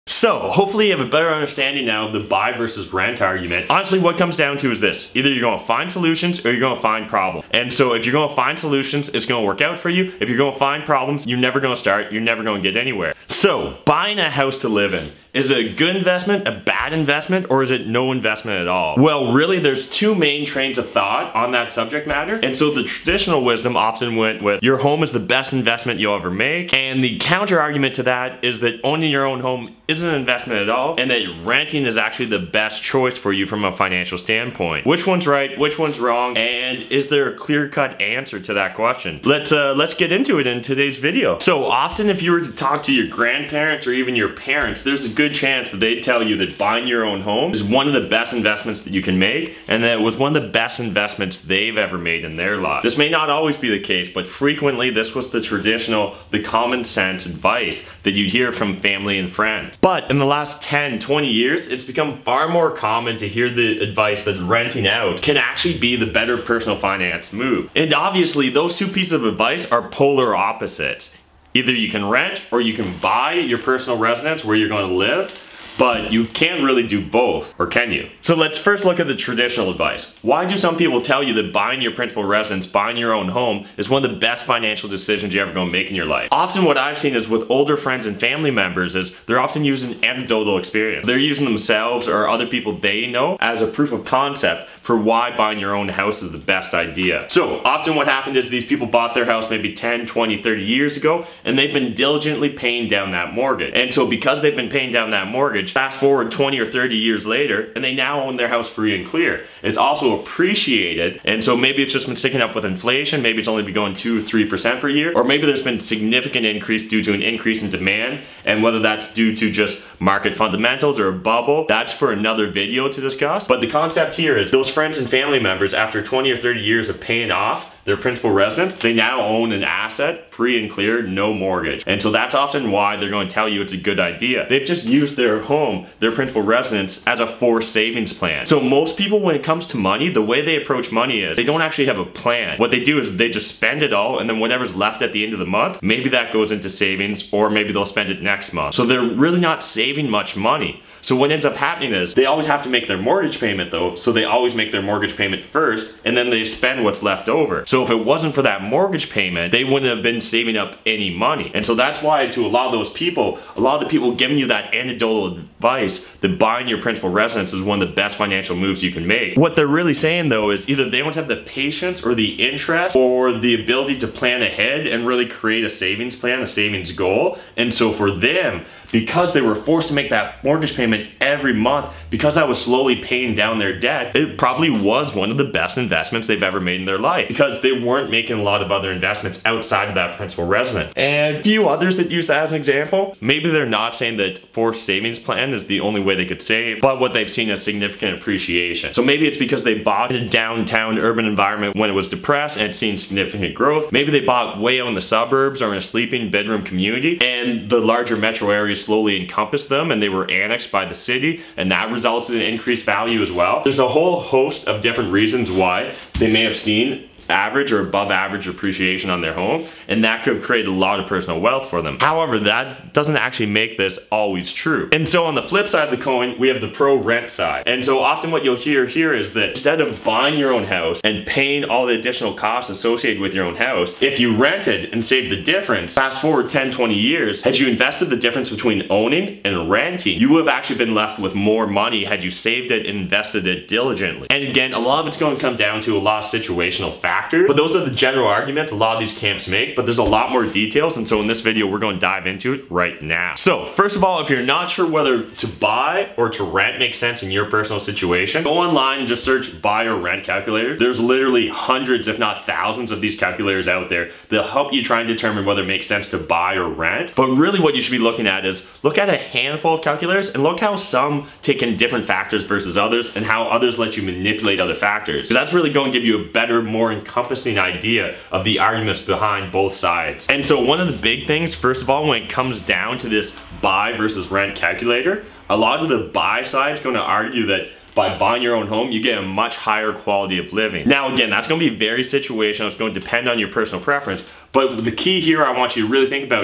So, hopefully you have a better understanding now of the buy versus rent argument. Honestly, what it comes down to is this. Either you're going to find solutions or you're going to find problems. And so if you're going to find solutions, it's going to work out for you. If you're going to find problems, you're never going to start, you're never going to get anywhere. So, buying a house to live in. Is it a good investment, a bad investment, or is it no investment at all? Well, really, there's two main trains of thought on that subject matter. And so the traditional wisdom often went with your home is the best investment you'll ever make. And the counter argument to that is that owning your own home isn't an investment at all, and that renting is actually the best choice for you from a financial standpoint. Which one's right, which one's wrong, and is there a clear-cut answer to that question? Let's get into it in today's video. So often if you were to talk to your grandparents or even your parents, there's a good chance that they'd tell you that buying your own home is one of the best investments that you can make, and that it was one of the best investments they've ever made in their life. This may not always be the case, but frequently this was the traditional, the common sense advice that you'd hear from family and friends. But in the last 10, 20 years, it's become far more common to hear the advice that renting out can actually be the better personal finance move. And obviously those two pieces of advice are polar opposites. Either you can rent or you can buy your personal residence where you're going to live, but you can't really do both, or can you? So let's first look at the traditional advice. Why do some people tell you that buying your principal residence, buying your own home, is one of the best financial decisions you're ever going to make in your life? Often what I've seen is with older friends and family members is they're often using anecdotal experience. They're using themselves or other people they know as a proof of concept for why buying your own house is the best idea. So often what happened is these people bought their house maybe 10, 20, 30 years ago, and they've been diligently paying down that mortgage. And so because they've been paying down that mortgage, fast forward 20 or 30 years later, and they now own their house free and clear. It's also appreciated, and so maybe it's just been sticking up with inflation, maybe it's only been going 2 or 3% per year, or maybe there's been significant increase due to an increase in demand, and whether that's due to just market fundamentals or a bubble, that's for another video to discuss. But the concept here is those friends and family members, after 20 or 30 years of paying off their principal residence, they now own an asset, free and clear, no mortgage. And so that's often why they're going to tell you it's a good idea. They've just used their home, their principal residence, as a forced savings plan. So most people, when it comes to money, the way they approach money is they don't actually have a plan. What they do is they just spend it all, and then whatever's left at the end of the month, maybe that goes into savings, or maybe they'll spend it next month. So they're really not saving much money. So what ends up happening is they always have to make their mortgage payment though, so they always make their mortgage payment first, and then they spend what's left over. So if it wasn't for that mortgage payment, they wouldn't have been saving up any money. And so that's why to a lot of those people, a lot of the people giving you that anecdotal advice that buying your principal residence is one of the best financial moves you can make, what they're really saying though is either they don't have the patience or the interest or the ability to plan ahead and really create a savings plan, a savings goal. And so for them, because they were forced to make that mortgage payment every month, because that was slowly paying down their debt, it probably was one of the best investments they've ever made in their life, because they weren't making a lot of other investments outside of that principal residence. And a few others that use that as an example, maybe they're not saying that forced savings plan is the only way they could save, but what they've seen is significant appreciation. So maybe it's because they bought in a downtown urban environment when it was depressed and it's seen significant growth. Maybe they bought way out in the suburbs or in a sleeping bedroom community, and the larger metro areas slowly encompassed them and they were annexed by the city, and that resulted in increased value as well. There's a whole host of different reasons why they may have seen average or above average appreciation on their home, and that could create a lot of personal wealth for them. However, that doesn't actually make this always true. And so on the flip side of the coin, we have the pro rent side. And so often what you'll hear here is that instead of buying your own house and paying all the additional costs associated with your own house, if you rented and saved the difference, fast forward 10, 20 years, had you invested the difference between owning and renting, you would have actually been left with more money had you saved it and invested it diligently. And again, a lot of it's going to come down to a lot of situational factors, but those are the general arguments a lot of these camps make, but there's a lot more details, and so in this video we're going to dive into it right now. So first of all, if you're not sure whether to buy or to rent makes sense in your personal situation, go online and just search buy or rent calculator. There's literally hundreds if not thousands of these calculators out there that'll help you try and determine whether it makes sense to buy or rent. But really what you should be looking at is look at a handful of calculators and look how some take in different factors versus others, and how others let you manipulate other factors, because that's really going to give you a better, more encompassing idea of the arguments behind both sides. And so one of the big things, first of all, when it comes down to this buy versus rent calculator, a lot of the buy side is going to argue that by buying your own home, you get a much higher quality of living. Now again, that's going to be very situational. It's going to depend on your personal preference. But the key here I want you to really think about is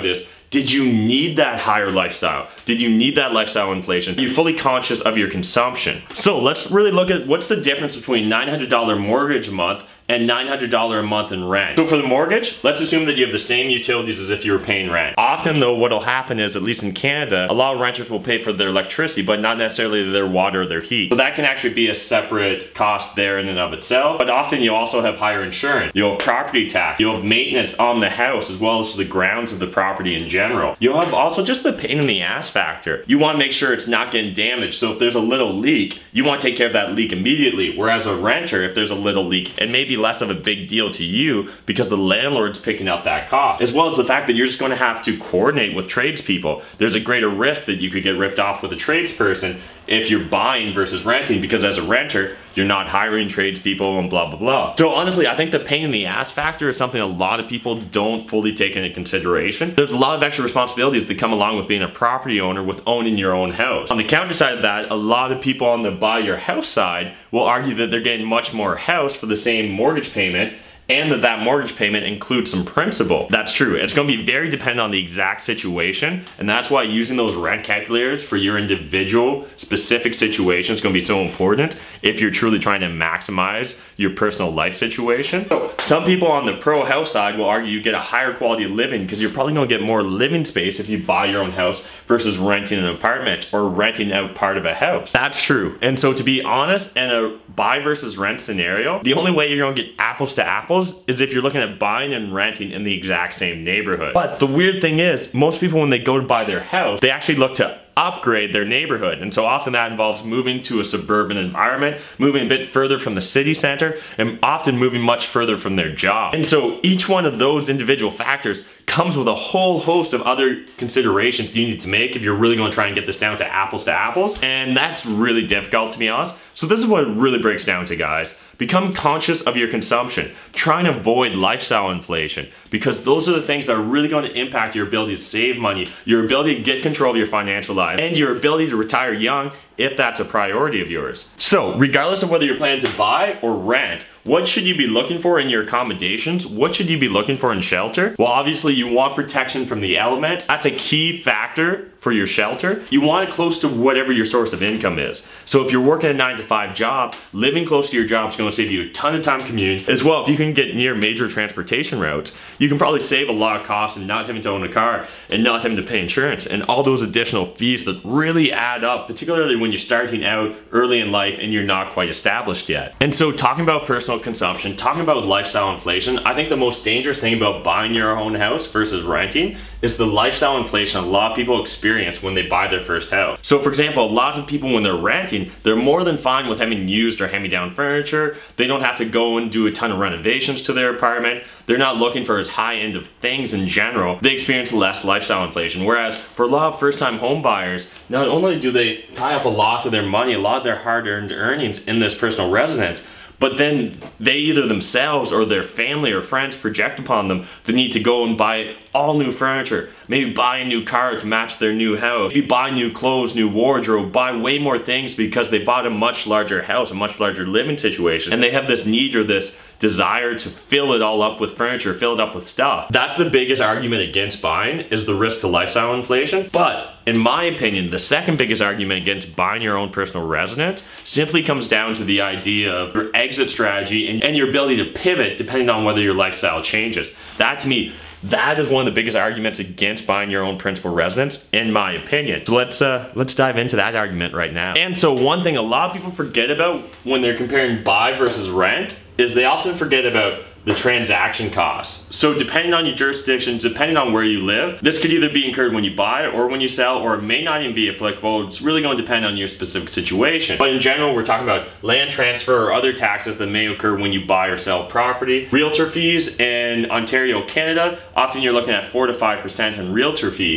Did you need that higher lifestyle? Did you need that lifestyle inflation? Are you fully conscious of your consumption? So let's really look at what's the difference between $900 mortgage a month and $900 a month in rent. So for the mortgage, let's assume that you have the same utilities as if you were paying rent. Often though, what'll happen is, at least in Canada, a lot of renters will pay for their electricity, but not necessarily their water or their heat. So that can actually be a separate cost there in and of itself. But often you also have higher insurance. You'll have property tax. You'll have maintenance on the house as well as the grounds of the property in general. You'll have also just the pain in the ass factor. You want to make sure it's not getting damaged. So if there's a little leak, you want to take care of that leak immediately. Whereas a renter, if there's a little leak, it may be less of a big deal to you because the landlord's picking up that cost. As well as the fact that you're just going to have to coordinate with tradespeople. There's a greater risk that you could get ripped off with a tradesperson if you're buying versus renting, because as a renter, you're not hiring tradespeople and blah, blah, blah. So honestly, I think the pain in the ass factor is something a lot of people don't fully take into consideration. There's a lot of extra responsibilities that come along with being a property owner, with owning your own house. On the counter side of that, a lot of people on the buy your house side will argue that they're getting much more house for the same mortgage payment, and that mortgage payment includes some principal. That's true. It's going to be very dependent on the exact situation, and that's why using those rent calculators for your individual specific situation is going to be so important if you're truly trying to maximize your personal life situation. So some people on the pro house side will argue you get a higher quality of living because you're probably going to get more living space if you buy your own house versus renting an apartment or renting out part of a house. That's true. And so to be honest, in a buy versus rent scenario, the only way you're going to get apples to apples is if you're looking at buying and renting in the exact same neighborhood. But the weird thing is, most people when they go to buy their house, they actually look to upgrade their neighborhood. And so often that involves moving to a suburban environment, moving a bit further from the city center, and often moving much further from their job. And so each one of those individual factors comes with a whole host of other considerations you need to make if you're really going to try and get this down to apples. And that's really difficult, to be honest. So this is what it really breaks down to, guys. Become conscious of your consumption. Try and avoid lifestyle inflation, because those are the things that are really going to impact your ability to save money, your ability to get control of your financial life, and your ability to retire young if that's a priority of yours. So regardless of whether you're planning to buy or rent, what should you be looking for in your accommodations? What should you be looking for in shelter? Well, obviously you want protection from the elements. That's a key factor for your shelter. You want it close to whatever your source of income is. So if you're working a 9-to-5 job, living close to your job is going to save you a ton of time commuting. As well, if you can get near major transportation routes, you can probably save a lot of costs and not having to own a car and not having to pay insurance and all those additional fees that really add up, particularly when you're starting out early in life and you're not quite established yet. And so talking about personal consumption, talking about lifestyle inflation, I think the most dangerous thing about buying your own house versus renting is the lifestyle inflation a lot of people experience when they buy their first house. So for example, a lot of people when they're renting, they're more than fine with having used or hand-me-down furniture. They don't have to go and do a ton of renovations to their apartment. They're not looking for as high end of things in general. They experience less lifestyle inflation. Whereas for a lot of first-time home buyers, not only do they tie up a lot of their money, a lot of their hard-earned earnings in this personal residence, but then they either themselves or their family or friends project upon them the need to go and buy all new furniture, maybe buy a new car to match their new house, maybe buy new clothes, new wardrobe, buy way more things because they bought a much larger house, a much larger living situation, and they have this need or this desire to fill it all up with furniture, fill it up with stuff. That's the biggest argument against buying, is the risk to lifestyle inflation. But in my opinion, the second biggest argument against buying your own personal residence simply comes down to the idea of your exit strategy and your ability to pivot depending on whether your lifestyle changes. That to me, that is one of the biggest arguments against buying your own principal residence, in my opinion. So let's dive into that argument right now. And so one thing a lot of people forget about when they're comparing buy versus rent is they often forget about the transaction costs. So depending on your jurisdiction, depending on where you live, this could either be incurred when you buy or when you sell, or it may not even be applicable. It's really going to depend on your specific situation. But in general, we're talking about land transfer or other taxes that may occur when you buy or sell property. Realtor fees in Ontario, Canada, often you're looking at 4 to 5% in realtor fees.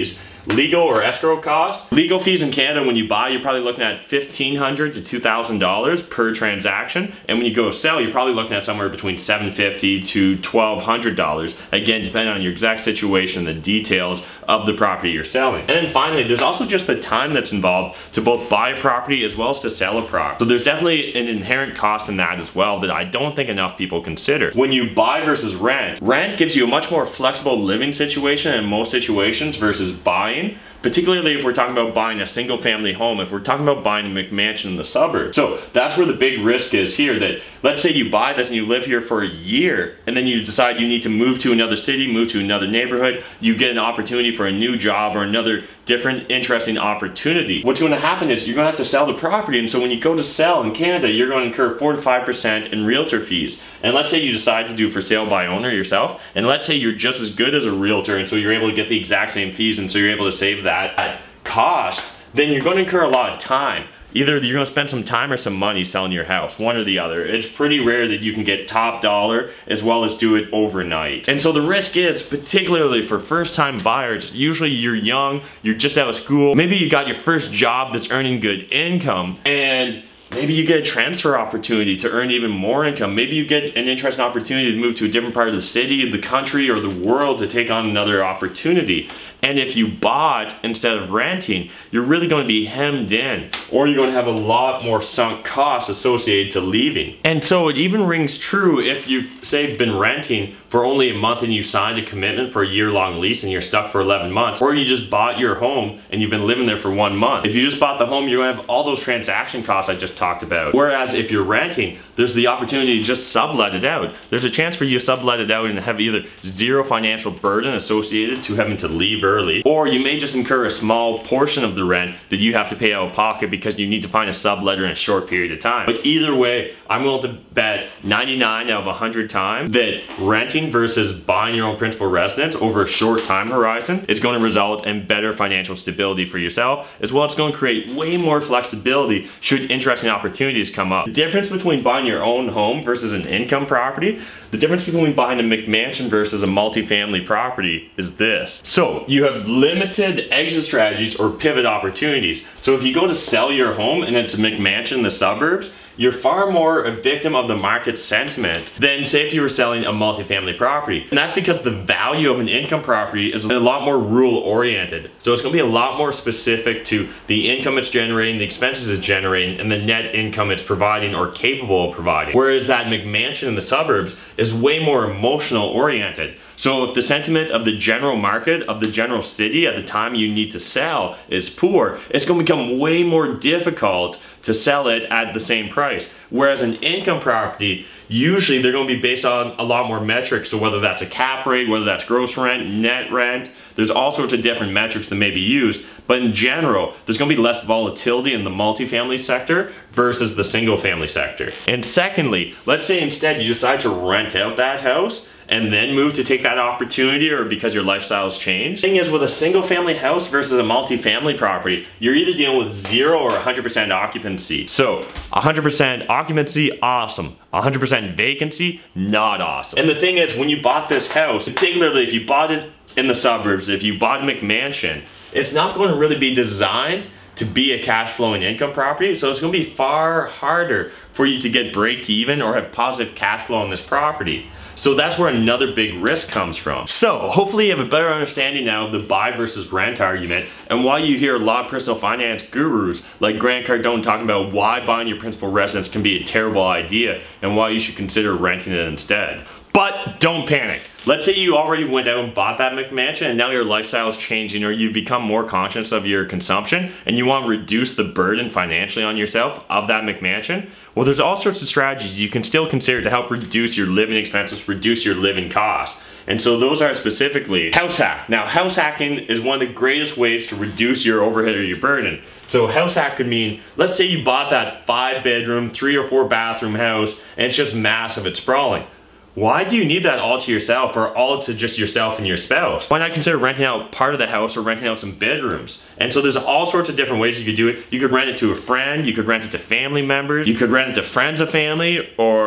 legal or escrow costs. Legal fees in Canada, when you buy, you're probably looking at $1,500 to $2,000 per transaction. And when you go sell, you're probably looking at somewhere between $750 to $1,200. Again, depending on your exact situation, the details of the property you're selling. And then finally, there's also just the time that's involved to both buy a property as well as to sell a property. So there's definitely an inherent cost in that as well that I don't think enough people consider. When you buy versus rent, rent gives you a much more flexible living situation in most situations versus buying. Particularly if we're talking about buying a single family home, if we're talking about buying a McMansion in the suburbs. So that's where the big risk is here, that let's say you buy this and you live here for a year and then you decide you need to move to another city, move to another neighborhood, you get an opportunity for a new job or another different interesting opportunity. What's going to happen is you're going to have to sell the property, and so when you go to sell in Canada, you're going to incur 4 to 5% in realtor fees. And let's say you decide to do for sale by owner yourself, and let's say you're just as good as a realtor and so you're able to get the exact same fees and so you're able to save that at cost, then you're going to incur a lot of time. Either you're going to spend some time or some money selling your house, one or the other. It's pretty rare that you can get top dollar as well as do it overnight. And so the risk is, particularly for first-time buyers, usually you're young, you're just out of school, maybe you got your first job that's earning good income, and maybe you get a transfer opportunity to earn even more income. Maybe you get an interesting opportunity to move to a different part of the city, the country, or the world to take on another opportunity. And if you bought instead of renting, you're really going to be hemmed in, or you're going to have a lot more sunk costs associated to leaving. And so it even rings true if you, say, been renting for only a month and you signed a commitment for a year-long lease and you're stuck for 11 months, or you just bought your home and you've been living there for 1 month. If you just bought the home, you're going to have all those transaction costs I just talked about. Whereas if you're renting, there's the opportunity to just sublet it out. There's a chance for you to sublet it out and have either zero financial burden associated to having to leave early, or you may just incur a small portion of the rent that you have to pay out of pocket because you need to find a subletter in a short period of time. But either way, I'm willing to bet 99 out of 100 times that renting versus buying your own principal residence over a short time horizon is going to result in better financial stability for yourself, as well as going to create way more flexibility should interesting opportunities come up. The difference between buying your own home versus an income property, the difference between buying a McMansion versus a multifamily property is this. So you have limited exit strategies or pivot opportunities. So if you go to sell your home and it's a McMansion in the suburbs, you're far more a victim of the market sentiment than, say, if you were selling a multifamily property. And that's because the value of an income property is a lot more rural oriented. So it's going to be a lot more specific to the income it's generating, the expenses it's generating, and the net income it's providing or capable of providing. Whereas that McMansion in the suburbs is way more emotional oriented. So if the sentiment of the general market, of the general city at the time you need to sell is poor, it's going to become way more difficult to sell it at the same price. Whereas an income property, usually they're going to be based on a lot more metrics. So whether that's a cap rate, whether that's gross rent, net rent, there's all sorts of different metrics that may be used. But in general, there's going to be less volatility in the multifamily sector versus the single family sector. And secondly, let's say instead you decide to rent out that house and then move to take that opportunity, or because your lifestyle's changed. The thing is, with a single family house versus a multifamily property, you're either dealing with 0 or 100% occupancy. So 100% occupancy, awesome. 100% vacancy, not awesome. And the thing is, when you bought this house, particularly if you bought it in the suburbs, if you bought a McMansion, it's not going to really be designed to be a cash flowing income property. So it's going to be far harder for you to get break even or have positive cash flow on this property. So that's where another big risk comes from. So hopefully you have a better understanding now of the buy versus rent argument, and why you hear a lot of personal finance gurus like Grant Cardone talking about why buying your principal residence can be a terrible idea and why you should consider renting it instead. But don't panic. Let's say you already went out and bought that McMansion and now your lifestyle is changing, or you've become more conscious of your consumption and you want to reduce the burden financially on yourself of that McMansion. Well, there's all sorts of strategies you can still consider to help reduce your living expenses, reduce your living costs. And so those are specifically house hack. Now, house hacking is one of the greatest ways to reduce your overhead or your burden. So house hack could mean, let's say you bought that 5-bedroom, 3 or 4 bathroom house and it's just massive, it's sprawling. Why do you need that all to yourself, or all to just yourself and your spouse? Why not consider renting out part of the house or renting out some bedrooms? And so there's all sorts of different ways you could do it. You could rent it to a friend, you could rent it to family members, you could rent it to friends of family, or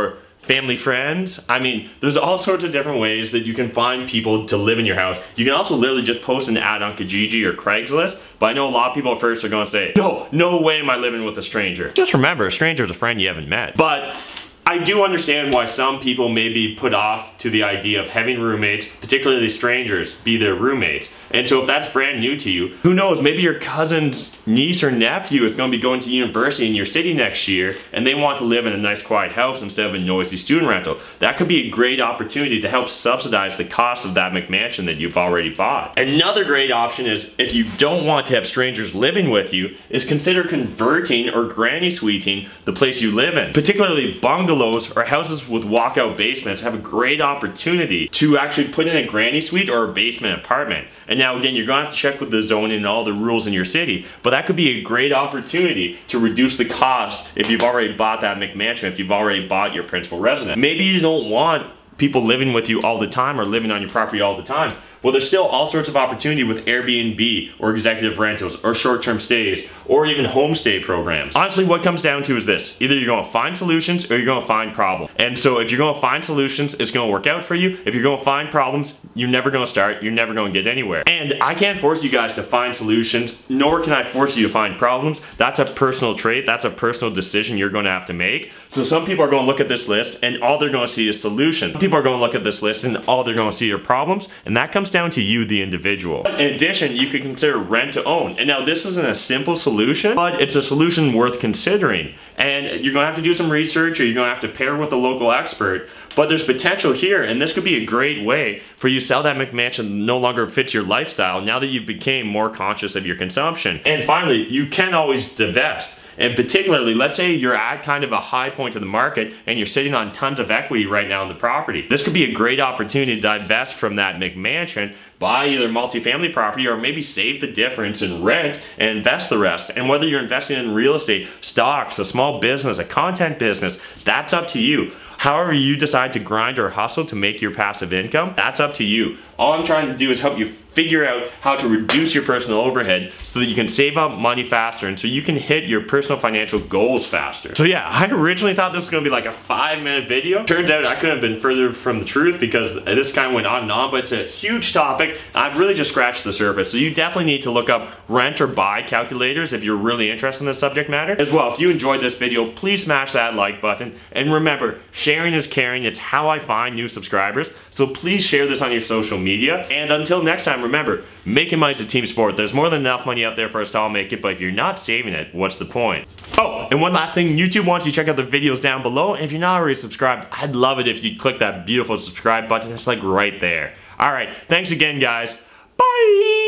family friends. I mean, there's all sorts of different ways that you can find people to live in your house. You can also literally just post an ad on Kijiji or Craigslist, but I know a lot of people at first are gonna say, no way am I living with a stranger. Just remember, a stranger's a friend you haven't met. But I do understand why some people may be put off to the idea of having roommates, particularly strangers, be their roommates. And so if that's brand new to you, who knows, maybe your cousin's niece or nephew is going to be going to university in your city next year and they want to live in a nice quiet house instead of a noisy student rental. That could be a great opportunity to help subsidize the cost of that McMansion that you've already bought. Another great option is, if you don't want to have strangers living with you, is consider converting or granny suiting the place you live in. Particularly bungalows or houses with walkout basements have a great opportunity to actually put in a granny suite or a basement apartment. And now again, you're gonna have to check with the zoning and all the rules in your city, but that could be a great opportunity to reduce the cost if you've already bought that McMansion, if you've already bought your principal residence. Maybe you don't want people living with you all the time or living on your property all the time. Well, there's still all sorts of opportunity with Airbnb or executive rentals or short-term stays or even homestay programs. Honestly, what comes down to is this: either you're going to find solutions or you're going to find problems. And so if you're going to find solutions, it's going to work out for you. If you're going to find problems, you're never going to start, you're never going to get anywhere. And I can't force you guys to find solutions, nor can I force you to find problems. That's a personal trait, that's a personal decision you're going to have to make. So some people are going to look at this list and all they're going to see is solutions. Some people are going to look at this list and all they're going to see are problems, and that comes down to you, the individual. In addition, you could consider rent to own. And now this isn't a simple solution, but it's a solution worth considering. And you're gonna have to do some research, or you're gonna have to pair with a local expert, but there's potential here, and this could be a great way for you to sell that McMansion that no longer fits your lifestyle now that you've become more conscious of your consumption. And finally, you can always divest. And particularly, let's say you're at kind of a high point of the market and you're sitting on tons of equity right now in the property. This could be a great opportunity to divest from that McMansion, buy either multifamily property, or maybe save the difference in rent and invest the rest. And whether you're investing in real estate, stocks, a small business, a content business, that's up to you. However you decide to grind or hustle to make your passive income, that's up to you. All I'm trying to do is help you figure out how to reduce your personal overhead so that you can save up money faster and so you can hit your personal financial goals faster. So yeah, I originally thought this was gonna be like a 5-minute video. Turns out I couldn't have been further from the truth because this kind of went on and on, but it's a huge topic. I've really just scratched the surface. So you definitely need to look up rent or buy calculators if you're really interested in the subject matter. As well, if you enjoyed this video, please smash that like button. And remember, sharing is caring. It's how I find new subscribers. So please share this on your social media. And until next time, remember, making money is a team sport. There's more than enough money out there for us to all make it, but if you're not saving it, what's the point? Oh, and one last thing, YouTube wants you to check out the videos down below, and if you're not already subscribed, I'd love it if you'd click that beautiful subscribe button. It's like right there. Alright, thanks again, guys. Bye!